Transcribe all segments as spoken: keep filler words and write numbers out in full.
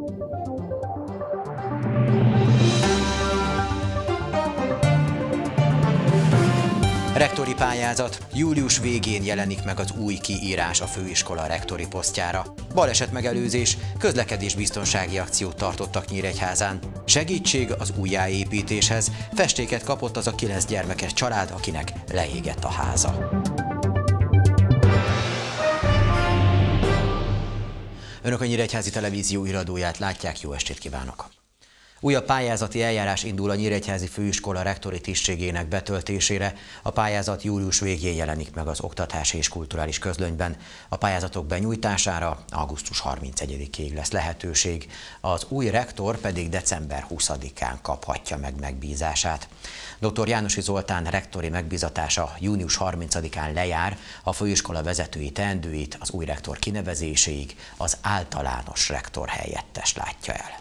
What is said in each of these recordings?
Rektori pályázat. Július végén jelenik meg az új kiírás a főiskola rektori posztjára. Balesetmegelőzés, közlekedésbiztonsági akciót tartottak Nyíregyházán. Segítség az újjáépítéshez. Festéket kapott az a kilenc gyermekes család, akinek leégett a háza. Önök a Nyíregyházi Televízió iradóját látják, jó estét kívánok! Újabb pályázati eljárás indul a Nyíregyházi Főiskola rektori tisztségének betöltésére. A pályázat július végén jelenik meg az Oktatási és Kulturális Közlönyben. A pályázatok benyújtására augusztus harmincegyedikéig lesz lehetőség, az új rektor pedig december huszadikán kaphatja meg megbízását. dr. Jánosi Zoltán rektori megbízatása június harmincadikán lejár, a főiskola vezetői teendőit az új rektor kinevezéséig az általános rektor helyettes látja el.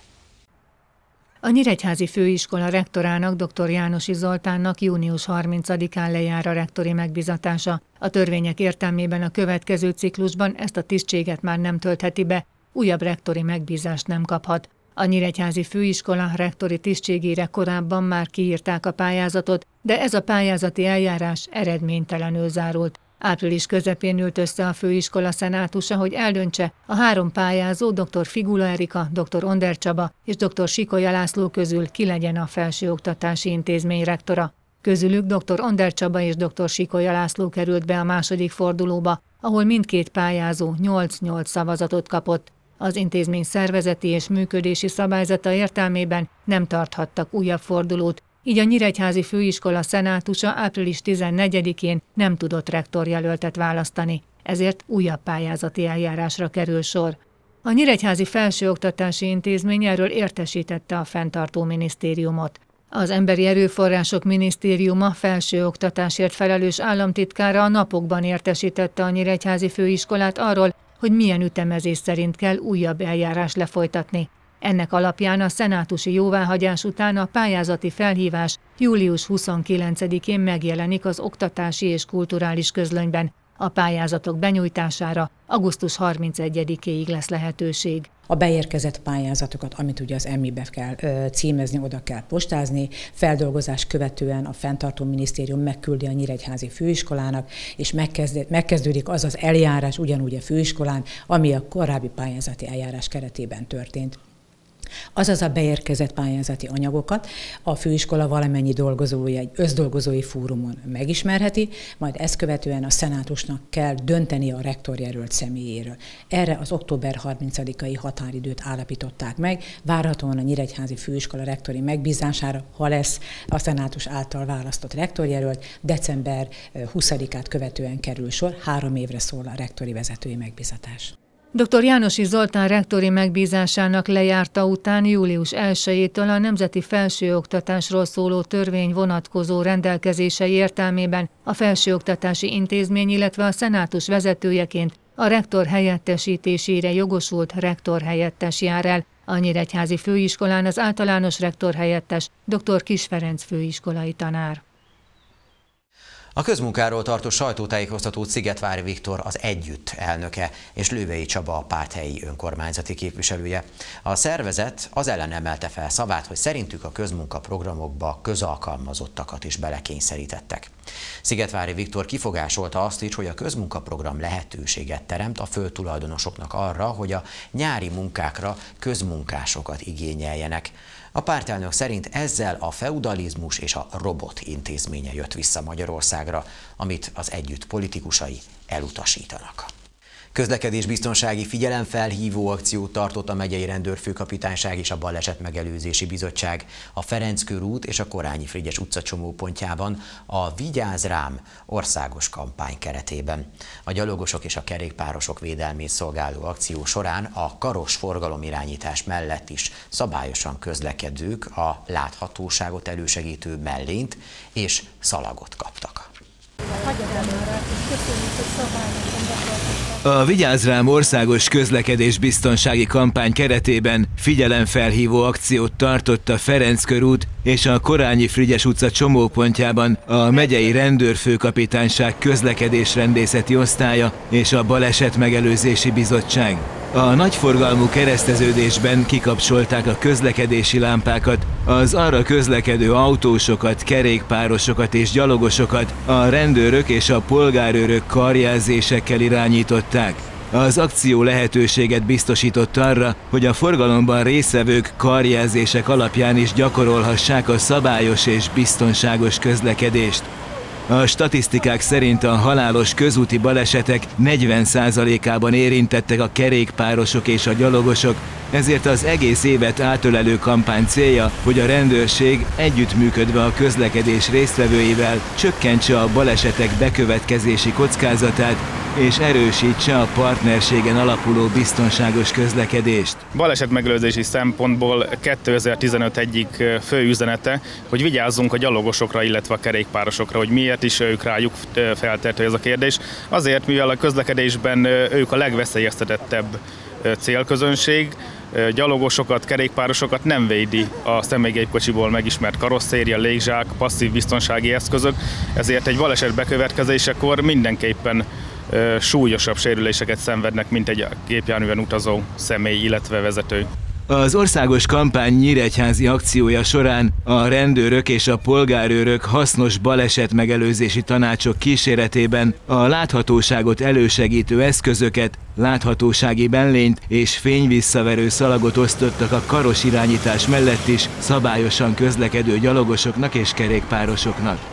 A Nyíregyházi Főiskola rektorának, dr. Jánosi Zoltánnak június harmincadikán lejár a rektori megbízatása. A törvények értelmében a következő ciklusban ezt a tisztséget már nem töltheti be, újabb rektori megbízást nem kaphat. A Nyíregyházi Főiskola rektori tisztségére korábban már kiírták a pályázatot, de ez a pályázati eljárás eredménytelenül zárult. Április közepén ült össze a főiskola szenátusa, hogy eldöntse, a három pályázó, dr. Figula Erika, dr. Onder Csaba és dr. Sikolya László közül ki legyen a felsőoktatási intézmény rektora. Közülük dr. Onder Csaba és dr. Sikolya László került be a második fordulóba, ahol mindkét pályázó nyolc-nyolc szavazatot kapott. Az intézmény szervezeti és működési szabályzata értelmében nem tarthattak újabb fordulót, így a Nyíregyházi Főiskola szenátusa április tizennegyedikén nem tudott rektorjelöltet választani, ezért újabb pályázati eljárásra kerül sor. A Nyíregyházi Felsőoktatási Intézmény erről értesítette a fenntartó minisztériumot. Az Emberi Erőforrások Minisztériuma felsőoktatásért felelős államtitkára a napokban értesítette a Nyíregyházi Főiskolát arról, hogy milyen ütemezés szerint kell újabb eljárás lefolytatni. Ennek alapján a szenátusi jóváhagyás után a pályázati felhívás július huszonkilencedikén megjelenik az Oktatási és Kulturális Közlönyben. A pályázatok benyújtására augusztus harmincegyedikéig lesz lehetőség. A beérkezett pályázatokat, amit ugye az em i-be kell ö, címezni, oda kell postázni, feldolgozás követően a fenntartó minisztérium megküldi a Nyíregyházi Főiskolának, és megkezdődik az az eljárás ugyanúgy a főiskolán, ami a korábbi pályázati eljárás keretében történt. Azaz a beérkezett pályázati anyagokat a főiskola valamennyi dolgozója egy összdolgozói fórumon megismerheti, majd ezt követően a szenátusnak kell dönteni a rektorjelölt személyéről. Erre az október harmincadikai határidőt állapították meg, várhatóan a Nyíregyházi Főiskola rektori megbízására, ha lesz a szenátus által választott rektorjelölt, december huszadikát követően kerül sor, három évre szól a rektori vezetői megbízatás. dr. Jánosi Zoltán rektori megbízásának lejárta után július elsejétől a Nemzeti Felsőoktatásról szóló törvény vonatkozó rendelkezései értelmében a felsőoktatási intézmény, illetve a szenátus vezetőjeként a rektor helyettesítésére jogosult rektor helyettes jár el. A Nyíregyházi Főiskolán az általános rektor helyettes dr. Kiss Ferenc főiskolai tanár. A közmunkáról tartó sajtótájékoztatót Szigetvári Viktor az Együtt elnöke és Lővei Csaba a párthelyi önkormányzati képviselője. A szervezet az ellen emelte fel szavát, hogy szerintük a közmunkaprogramokba közalkalmazottakat is belekényszerítettek. Szigetvári Viktor kifogásolta azt is, hogy a közmunkaprogram lehetőséget teremt a földtulajdonosoknak arra, hogy a nyári munkákra közmunkásokat igényeljenek. A pártelnök szerint ezzel a feudalizmus és a robot intézménye jött vissza Magyarországra, amit az Együtt politikusai elutasítanak. Közlekedésbiztonsági figyelemfelhívó akciót tartott a megyei rendőrfőkapitányság és a Balesetmegelőzési Bizottság a Ferenc körút és a Korányi Frigyes utca csomópontjában a Vigyázz rám országos kampány keretében. A gyalogosok és a kerékpárosok védelmét szolgáló akció során a karos forgalomirányítás mellett is szabályosan közlekedők a láthatóságot elősegítő mellényt és szalagot kaptak. A Vigyázz rám országos közlekedésbiztonsági kampány keretében figyelemfelhívó akciót tartott a Ferenc körút és a Korányi Frigyes utca csomópontjában a megyei rendőrfőkapitányság közlekedésrendészeti osztálya és a Balesetmegelőzési Bizottság. A nagyforgalmú kereszteződésben kikapcsolták a közlekedési lámpákat, az arra közlekedő autósokat, kerékpárosokat és gyalogosokat a rendőrök és a polgárőrök karjelzésekkel irányították. Az akció lehetőséget biztosított arra, hogy a forgalomban résztvevők karjelzések alapján is gyakorolhassák a szabályos és biztonságos közlekedést. A statisztikák szerint a halálos közúti balesetek negyven százalékában érintettek a kerékpárosok és a gyalogosok, ezért az egész évet átölelő kampány célja, hogy a rendőrség együttműködve a közlekedés résztvevőivel csökkentse a balesetek bekövetkezési kockázatát és erősítse a partnerségen alapuló biztonságos közlekedést. Balesetmegelőzési szempontból kétezer-tizenöt egyik fő üzenete, hogy vigyázzunk a gyalogosokra, illetve a kerékpárosokra, hogy miért is ők rájuk feltehető ez a kérdés. Azért, mivel a közlekedésben ők a legveszélyeztetettebb célközönség, gyalogosokat, kerékpárosokat nem védi a személygépkocsiból megismert karosszéria, légzsák, passzív biztonsági eszközök, ezért egy baleset bekövetkezésekor mindenképpen súlyosabb sérüléseket szenvednek, mint egy gépjárműven utazó személy, illetve vezető. Az országos kampány nyíregyházi akciója során a rendőrök és a polgárőrök hasznos balesetmegelőzési tanácsok kíséretében a láthatóságot elősegítő eszközöket, láthatósági benlényt és fényvisszaverő szalagot osztottak a karos irányítás mellett is szabályosan közlekedő gyalogosoknak és kerékpárosoknak.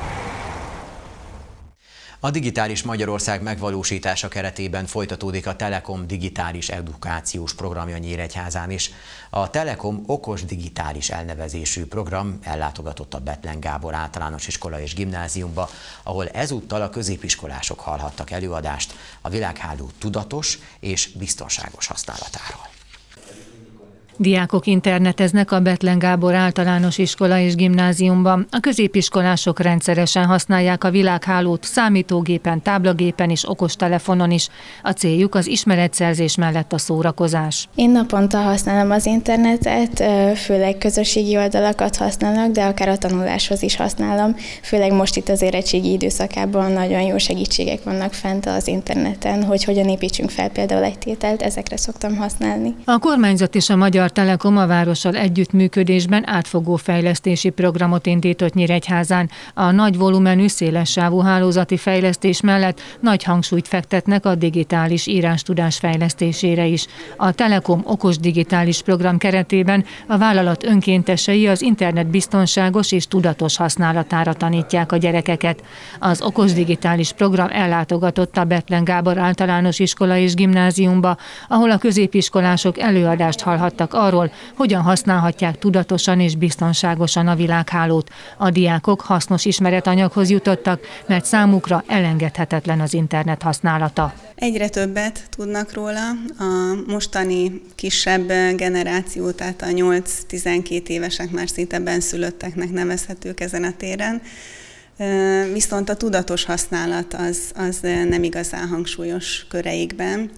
A Digitális Magyarország megvalósítása keretében folytatódik a Telekom digitális edukációs programja Nyíregyházán is. A Telekom okos digitális elnevezésű program ellátogatott a Bethlen Gábor általános iskola és gimnáziumba, ahol ezúttal a középiskolások hallhattak előadást a világháló tudatos és biztonságos használatáról. Diákok interneteznek a Bethlen Gábor általános iskola és gimnáziumban. A középiskolások rendszeresen használják a világhálót számítógépen, táblagépen és okostelefonon is. A céljuk az ismeretszerzés mellett a szórakozás. Én naponta használom az internetet, főleg közösségi oldalakat használok, de akár a tanuláshoz is használom. Főleg most itt az érettségi időszakában nagyon jó segítségek vannak fent az interneten, hogy hogyan építsünk fel például egy tételt, ezekre szoktam használni. A kormányzat és a Magyar Telekom a várossal együttműködésben átfogó fejlesztési programot indított Nyíregyházán. A nagy volumenű szélessávú hálózati fejlesztés mellett nagy hangsúlyt fektetnek a digitális írástudás fejlesztésére is. A Telekom okos digitális program keretében a vállalat önkéntesei az internet biztonságos és tudatos használatára tanítják a gyerekeket. Az okos digitális program ellátogatott a Bethlen Gábor általános iskola és gimnáziumba, ahol a középiskolások előadást hallhattak arról, hogyan használhatják tudatosan és biztonságosan a világhálót. A diákok hasznos ismeretanyaghoz jutottak, mert számukra elengedhetetlen az internet használata. Egyre többet tudnak róla. A mostani kisebb generáció, tehát a nyolc-tizenkét évesek már szinte benszülötteknek nevezhetők ezen a téren. Viszont a tudatos használat az, az nem igazán hangsúlyos köreikben.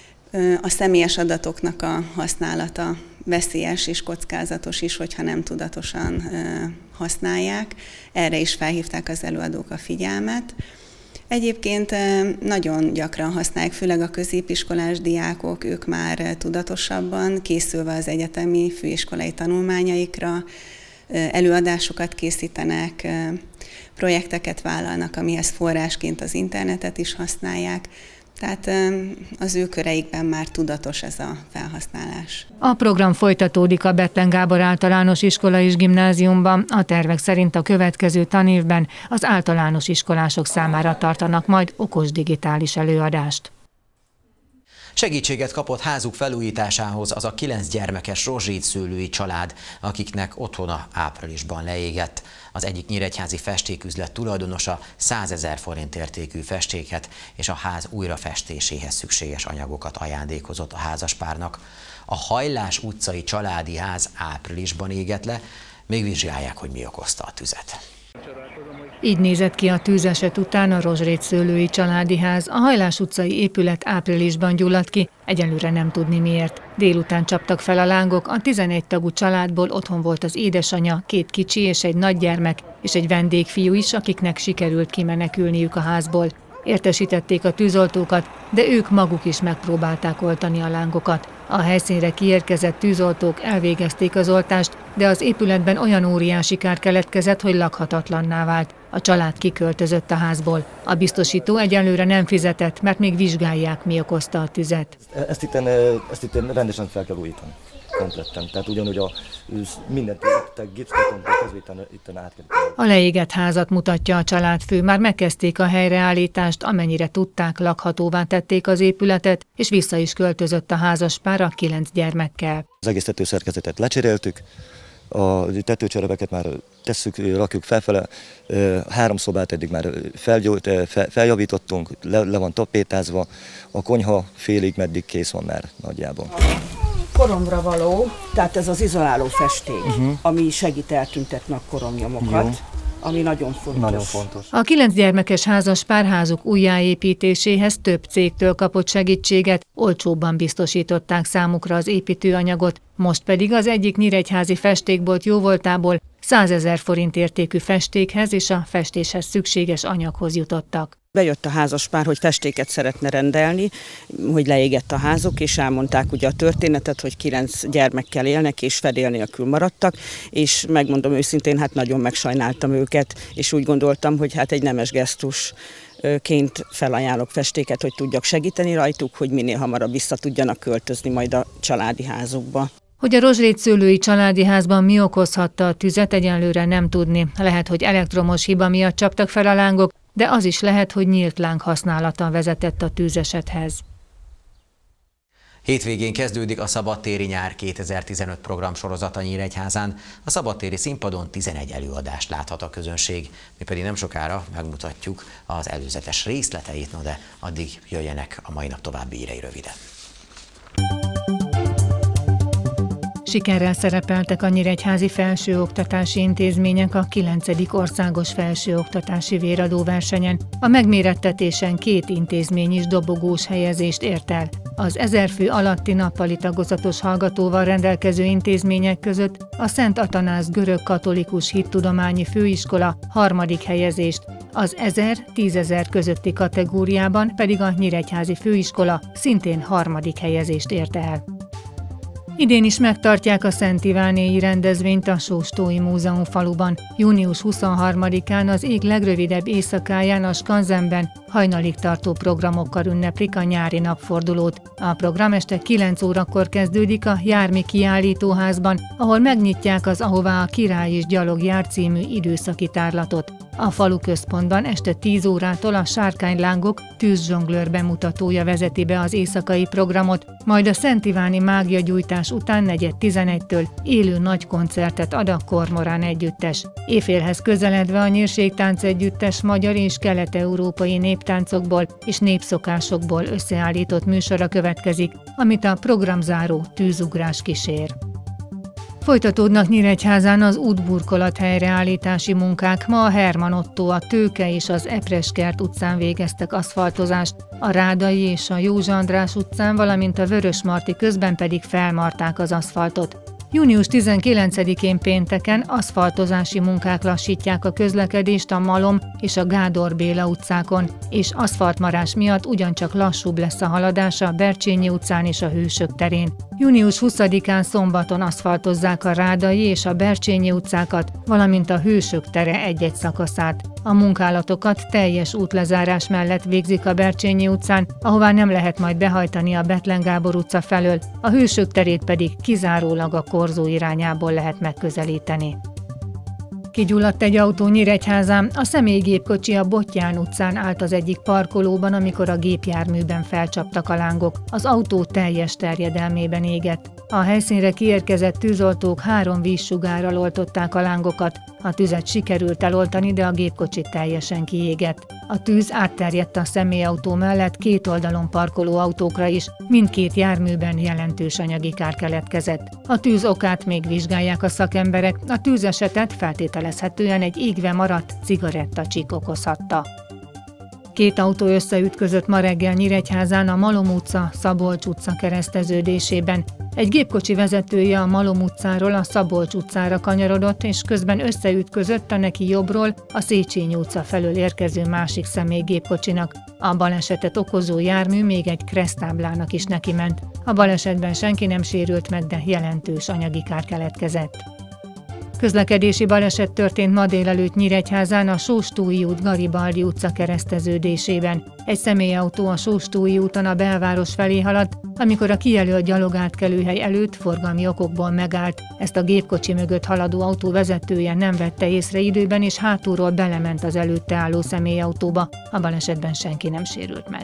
A személyes adatoknak a használata veszélyes és kockázatos is, hogyha nem tudatosan használják. Erre is felhívták az előadók a figyelmet. Egyébként nagyon gyakran használják, főleg a középiskolás diákok, ők már tudatosabban, készülve az egyetemi főiskolai tanulmányaikra, előadásokat készítenek, projekteket vállalnak, amihez forrásként az internetet is használják. Tehát az ő köreikben már tudatos ez a felhasználás. A program folytatódik a Bethlen Gábor általános iskola és gimnáziumban. A tervek szerint a következő tanévben az általános iskolások számára tartanak majd okos digitális előadást. Segítséget kapott házuk felújításához az a kilenc gyermekes Rozsét szőlői család, akiknek otthona áprilisban leégett. Az egyik nyíregyházi festéküzlet tulajdonosa százezer forint értékű festéket és a ház újrafestéséhez szükséges anyagokat ajándékozott a házaspárnak. A Hajlás utcai családi ház áprilisban égett le, még vizsgálják, hogy mi okozta a tüzet. Így nézett ki a tűzeset után a Rozsrét szőlői családi ház. A Hajlás utcai épület áprilisban gyulladt ki, egyelőre nem tudni miért. Délután csaptak fel a lángok, a tizenegy tagú családból otthon volt az édesanyja, két kicsi és egy nagygyermek, és egy vendégfiú is, akiknek sikerült kimenekülniük a házból. Értesítették a tűzoltókat, de ők maguk is megpróbálták oltani a lángokat. A helyszínre kiérkezett tűzoltók elvégezték az oltást, de az épületben olyan óriási kár keletkezett, hogy lakhatatlanná vált. A család kiköltözött a házból. A biztosító egyelőre nem fizetett, mert még vizsgálják, mi okozta a tüzet. Ezt itt, ezt itt rendesen fel kell újítani. Kompletten. Tehát ugyanúgy a mindent, a gipszkartontól kezdve itt át kell. A leégett házat mutatja a családfő. Már megkezdték a helyreállítást, amennyire tudták, lakhatóvá tették az épületet, és vissza is költözött a házaspár a kilenc gyermekkel. Az egész tetőszerkezetet lecseréltük, a tetőcserepeket már tesszük, rakjuk felfele, három szobát eddig már felgyújt, feljavítottunk, le, le van tapétázva, a konyha félig meddig kész van már nagyjából. Koromra való, tehát ez az izoláló festék, uh-huh. ami segít eltüntetni a koromnyomokat, jó. Ami nagyon fontos. Nagyon fontos. A kilenc gyermekes házaspárházuk újjáépítéséhez több cégtől kapott segítséget, olcsóbban biztosították számukra az építőanyagot, most pedig az egyik nyíregyházi festékbolt jóvoltából százezer forint értékű festékhez és a festéshez szükséges anyaghoz jutottak. Bejött a házaspár, hogy festéket szeretne rendelni, hogy leégett a házuk, és elmondták ugye a történetet, hogy kilenc gyermekkel élnek, és fedél nélkül maradtak, és megmondom őszintén, hát nagyon megsajnáltam őket, és úgy gondoltam, hogy hát egy nemes gesztusként felajánlok festéket, hogy tudjak segíteni rajtuk, hogy minél hamarabb vissza tudjanak költözni majd a családi házukba. Hogy a rozsrétszőlői családi házban mi okozhatta a tüzet, egyenlőre nem tudni. Lehet, hogy elektromos hiba miatt csaptak fel a lángok, de az is lehet, hogy nyílt láng használata vezetett a tűzesethez. Hétvégén kezdődik a Szabadtéri Nyár kétezer-tizenöt program sorozata Nyíregyházán. A szabadtéri színpadon tizenegy előadást láthat a közönség. Mi pedig nem sokára megmutatjuk az előzetes részleteit, no de addig jöjjenek a mai nap további hírei röviden. Sikerrel szerepeltek a nyíregyházi felsőoktatási intézmények a kilencedik országos felsőoktatási véradóversenyen. A megmérettetésen két intézmény is dobogós helyezést ért el. Az ezer fő alatti nappali tagozatos hallgatóval rendelkező intézmények között a Szent Atanáz görög-katolikus hittudományi főiskola harmadik helyezést, az ezer-tízezer közötti kategóriában pedig a nyíregyházi főiskola szintén harmadik helyezést ért el. Idén is megtartják a Szent Ivánéi rendezvényt a Sóstói Múzeum faluban. június huszonharmadikán az ég legrövidebb éjszakáján a skanzenben hajnalig tartó programokkal ünneplik a nyári napfordulót. A program este kilenc órakor kezdődik a Jármi Kiállítóházban, ahol megnyitják az Ahová a király és gyalog jár című időszaki tárlatot. A falu központban este tíz órától a Sárkánylángok tűzzsonglőr bemutatója vezeti be az éjszakai programot, majd a Szent Iváni mágiagyújtás után negyed tizenegytől élő nagy koncertet ad a Kormorán együttes. Éjfélhez közeledve a Nyírségtánc együttes magyar és kelet-európai néptáncokból és népszokásokból összeállított műsora következik, amit a programzáró tűzugrás kísér. Folytatódnak Nyíregyházán az útburkolat helyreállítási munkák. Ma a Herman Ottó, a Tőke és az Epreskert utcán végeztek aszfaltozást, a Rádai és a József András utcán, valamint a Vörösmarty közben pedig felmarták az aszfaltot. június tizenkilencedikén pénteken aszfaltozási munkák lassítják a közlekedést a Malom és a Gádor Béla utcákon, és aszfaltmarás miatt ugyancsak lassúbb lesz a haladás a Bercsényi utcán és a Hősök terén. június huszadikán szombaton aszfaltozzák a Rádai és a Bercsényi utcákat, valamint a Hősök tere egy-egy szakaszát. A munkálatokat teljes útlezárás mellett végzik a Bercsényi utcán, ahová nem lehet majd behajtani a Bethlen Gábor utca felől, a Hősök terét pedig kizárólag a Korzó irányából lehet megközelíteni. Kigyulladt egy autó Nyíregyházán, a személygépkocsi a Bottyán utcán állt az egyik parkolóban, amikor a gépjárműben felcsaptak a lángok. Az autó teljes terjedelmében égett. A helyszínre kiérkezett tűzoltók három vízsugárral oltották a lángokat. A tüzet sikerült eloltani, de a gépkocsi teljesen kiégett. A tűz átterjedt a személyautó mellett két oldalon parkoló autókra is, mindkét járműben jelentős anyagi kár keletkezett. A tűz okát még vizsgálják a szakemberek, a tűzesetet feltételezhetően egy égve maradt cigarettacsík okozhatta. Két autó összeütközött ma reggel Nyíregyházán a Malom utca, Szabolcs utca kereszteződésében. Egy gépkocsi vezetője a Malom utcáról a Szabolcs utcára kanyarodott, és közben összeütközött a neki jobbról a Széchenyi utca felől érkező másik személy gépkocsinak. A balesetet okozó jármű még egy kereszttáblának is nekiment. A balesetben senki nem sérült meg, de jelentős anyagi kár keletkezett. Közlekedési baleset történt ma délelőtt Nyíregyházán a Sóstúi út Garibaldi utca kereszteződésében. Egy személyautó a Sóstúi úton a belváros felé haladt, amikor a kijelölt gyalogátkelőhely előtt forgalmi okokból megállt. Ezt a gépkocsi mögött haladó autó vezetője nem vette észre időben, és hátulról belement az előtte álló személyautóba. A balesetben senki nem sérült meg.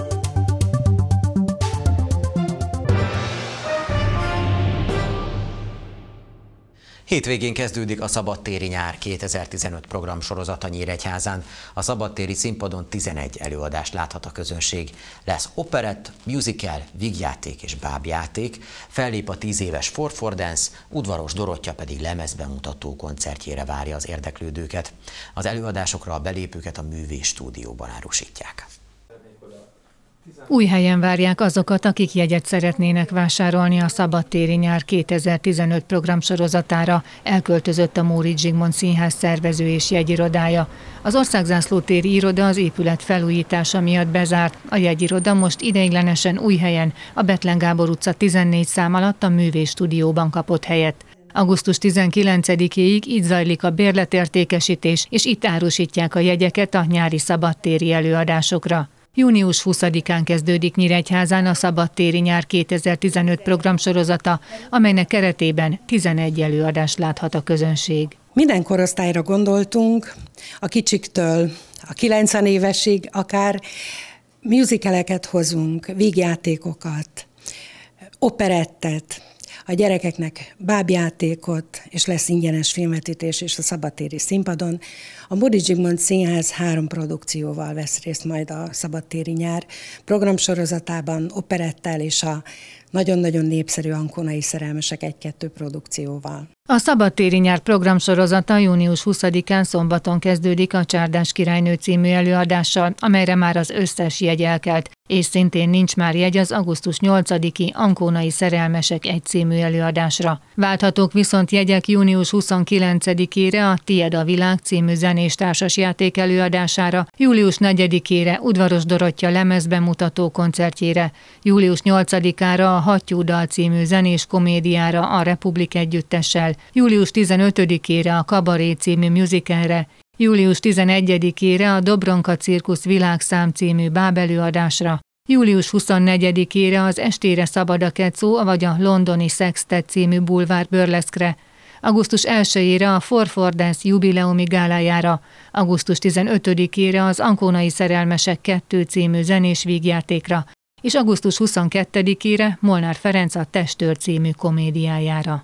Hétvégén kezdődik a Szabadtéri Nyár kétezer-tizenöt program sorozata Nyíregyházán. A szabadtéri színpadon tizenegy előadást láthat a közönség. Lesz operett, musical, vígjáték és bábjáték, fellép a tíz éves For For Dance, Udvaros Dorottya pedig lemezbemutató koncertjére várja az érdeklődőket. Az előadásokra a belépőket a Művés Stúdióban árusítják. Új helyen várják azokat, akik jegyet szeretnének vásárolni a Szabadtéri Nyár kétezer-tizenöt programsorozatára, elköltözött a Móricz Zsigmond Színház szervező és jegyirodája. Az Országzászlótéri iroda az épület felújítása miatt bezárt. A jegyiroda most ideiglenesen új helyen, a Bethlen Gábor utca tizennégy szám alatt a Művés Stúdióban kapott helyet. augusztus tizenkilencedikéig így zajlik a bérletértékesítés, és itt árusítják a jegyeket a nyári szabadtéri előadásokra. június huszadikán kezdődik Nyíregyházán a Szabadtéri Nyár kétezer-tizenöt programsorozata, amelynek keretében tizenegy előadást láthat a közönség. Minden korosztályra gondoltunk, a kicsiktől a kilencven évesig, akár musicaleket hozunk, vígjátékokat, operettet, a gyerekeknek bábjátékot, és lesz ingyenes filmvetítés is a szabadtéri színpadon. A Móricz Zsigmond Színház három produkcióval vesz részt majd a Szabadtéri Nyár programsorozatában, operettel és a nagyon-nagyon népszerű Ankonai Szerelmesek egy-kettő produkcióval. A Szabadtéri Nyár programsorozata június huszadikán szombaton kezdődik a Csárdás királynő című előadással, amelyre már az összes jegy elkelt, és szintén nincs már jegy az augusztus nyolcadiki Ankonai Szerelmesek egy című előadásra. Válthatók viszont jegyek június huszonkilencedikére a Tied a világ című zenés társasjáték előadására, július negyedikére Udvaros Dorottya lemezbemutató koncertjére, július nyolcadikára a Hattyú dal című zenés komédiára a Republik együttessel, július tizenötödikére a Kabaré című musicalre, július tizenegyedikére a Dobronka Cirkusz világszám című bábelőadásra, július huszonnegyedikére az Estére szabad a kecó, vagy a Londoni Sextet című bulvár burleszkre, augusztus elsejére a For For Dance jubileumi gálájára, augusztus tizenötödikére az Ankonai Szerelmesek kettő című zenés vígjátékra, és augusztus huszonkettedikére Molnár Ferenc a Testőr című komédiájára.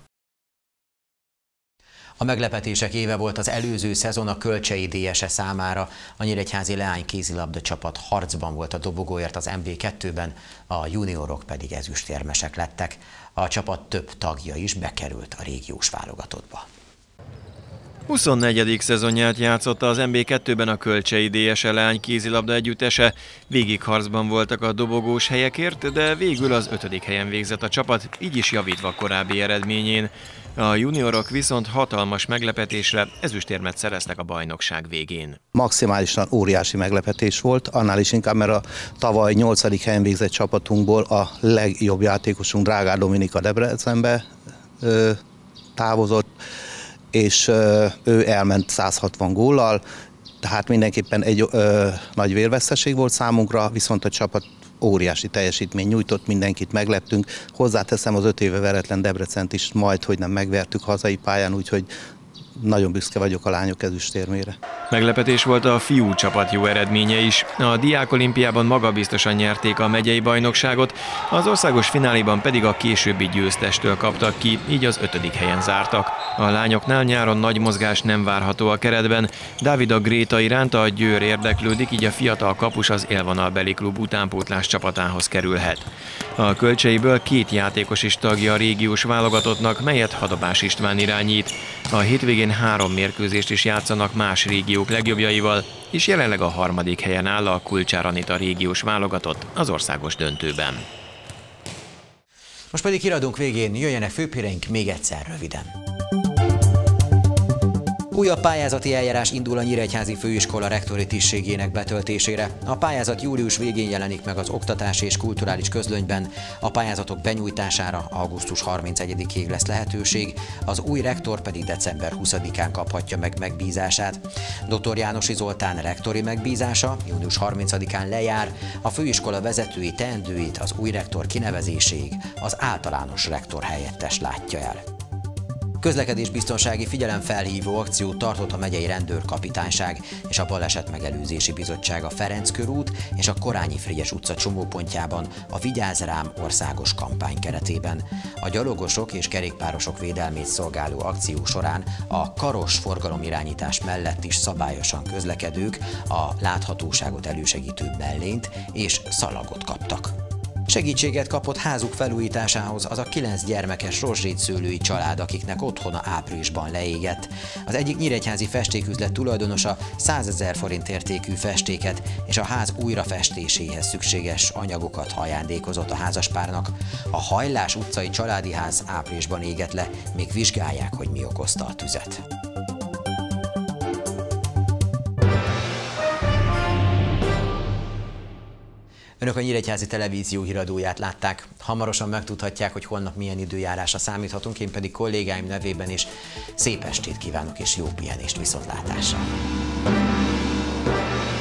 A meglepetések éve volt az előző szezon a Kölcsei dé es e számára. A nyíregyházi leány kézilabda csapat harcban volt a dobogóért az em bé kettőben, a juniorok pedig ezüstérmesek lettek. A csapat több tagja is bekerült a régiós válogatottba. huszonnegyedik szezonját játszotta az em bé kettőben a Kölcsei dé es e leány kézilabda együttese. Végig harcban voltak a dobogós helyekért, de végül az ötödik helyen végzett a csapat, így is javítva korábbi eredményén. A juniorok viszont hatalmas meglepetésre ezüstérmet szereztek a bajnokság végén. Maximálisan óriási meglepetés volt, annál is inkább, mert a tavaly nyolcadik helyen végzett csapatunkból a legjobb játékosunk Drágár Dominika Debrecenbe ö, távozott, és ö, ő elment száz hatvan góllal, tehát mindenképpen egy ö, nagy vérveszteség volt számunkra, viszont a csapat óriási teljesítmény nyújtott, mindenkit megleptünk. Hozzáteszem, az öt éve veretlen Debrecent is majd, hogy nem megvertük hazai pályán, úgyhogy nagyon büszke vagyok a lányok ezüstérmére. Meglepetés volt a fiú csapat jó eredménye is. A Diák Olimpiában magabiztosan nyerték a megyei bajnokságot, az országos fináléban pedig a későbbi győztestől kaptak ki, így az ötödik helyen zártak. A lányoknál nyáron nagy mozgás nem várható a keretben. Dávida Gréta iránt a Győr érdeklődik, így a fiatal kapus az élvonalbeli klub utánpótlás csapatához kerülhet. A Kölcseiből két játékos is tagja a régiós válogatottnak, melyet Hadabás István irányít. A hétvégén idén három mérkőzést is játszanak más régiók legjobbjaival, és jelenleg a harmadik helyen áll a Kulcsár Anita régiós válogatott az országos döntőben. Most pedig híradónk végén jöjjenek főhíreink még egyszer röviden. Újabb pályázati eljárás indul a Nyíregyházi Főiskola rektori tisztségének betöltésére. A pályázat július végén jelenik meg az Oktatási és Kulturális Közlönyben, a pályázatok benyújtására augusztus harmincegyedikéig lesz lehetőség, az új rektor pedig december huszadikán kaphatja meg megbízását. doktor Jánosi Zoltán rektori megbízása június harmincadikán lejár, a főiskola vezetői teendőit az új rektor kinevezéséig az általános rektor helyettes látja el. Közlekedésbiztonsági figyelemfelhívó akciót tartott a megyei rendőrkapitányság és a Baleset Megelőzési Bizottság a Ferenc körút és a Korányi-Frigyes utca csomópontjában a Vigyázz rám országos kampány keretében. A gyalogosok és kerékpárosok védelmét szolgáló akció során a karos forgalomirányítás mellett is szabályosan közlekedők a láthatóságot elősegítő mellényt és szalagot kaptak. Segítséget kapott házuk felújításához az a kilenc gyermekes rozsdétszőlői család, akiknek otthona áprilisban leégett. Az egyik nyíregyházi festéküzlet tulajdonosa százezer forint értékű festéket és a ház újrafestéséhez szükséges anyagokat ajándékozott a házaspárnak. A Hajlás utcai családi ház áprilisban égett le, még vizsgálják, hogy mi okozta a tüzet. Önök a Nyíregyházi Televízió híradóját látták. Hamarosan megtudhatják, hogy holnap milyen időjárásra számíthatunk, én pedig kollégáim nevében is szép estét kívánok és jó pihenést, viszontlátásra!